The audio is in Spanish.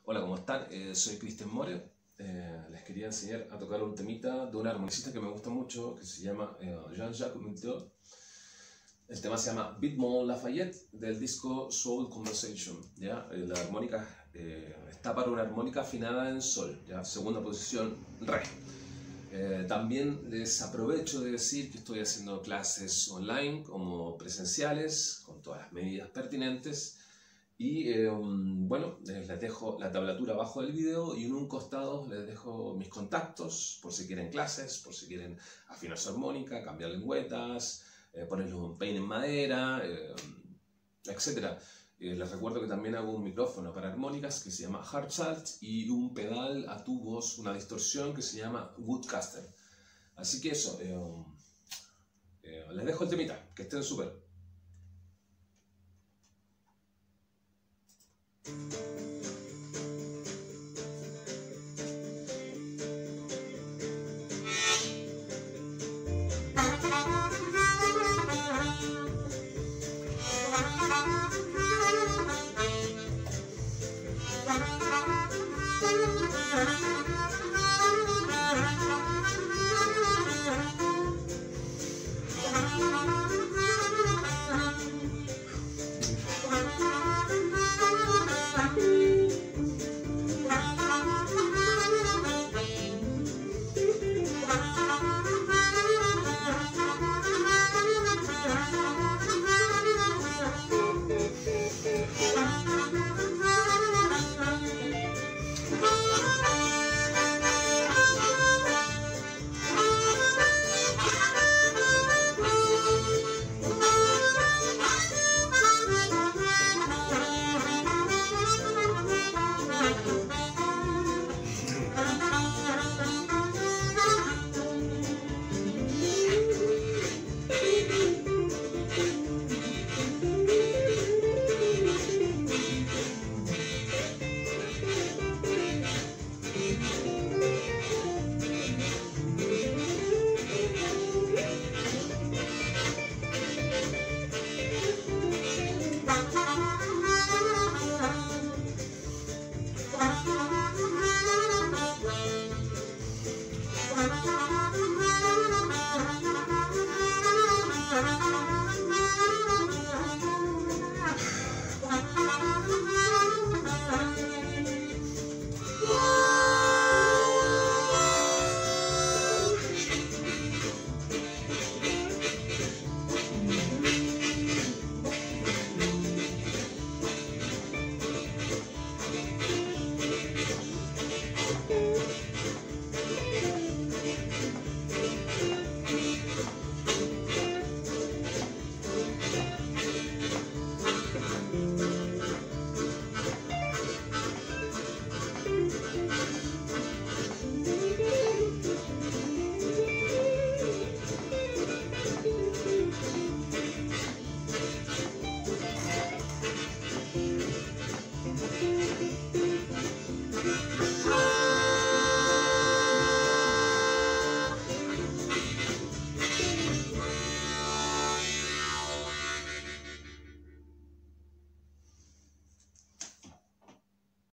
Hola, ¿cómo están? Soy Cristian More. Les quería enseñar a tocar un temita de un armonicista que me gusta mucho, que se llama Jean-Jacques Milteau. El tema se llama Beat Mon Lafayette, del disco Soul Conversation. ¿Ya? La armónica está para una armónica afinada en sol, ¿ya? Segunda posición, re. También les aprovecho de decir que estoy haciendo clases online como presenciales, con todas las medidas pertinentes. Y bueno, les dejo la tablatura abajo del video y en un costado les dejo mis contactos por si quieren clases, por si quieren afinar su armónica, cambiar lengüetas, ponerle un peine en madera, etc. Les recuerdo que también hago un micrófono para armónicas que se llama Hartzalt y un pedal a tubos, una distorsión que se llama Woodcaster. Así que eso, les dejo el temita, que estén súper.